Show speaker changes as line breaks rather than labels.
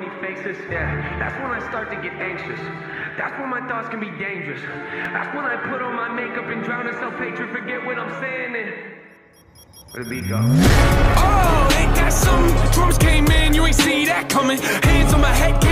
phony faces, yeah, that's when I start to get anxious. That's when my thoughts can be dangerous. That's when I put on my makeup and drown in self-hatred, forget what I'm saying, and where the beat go? Oh, ain't that something? Drums came in, you ain't see that coming. Hands on my head.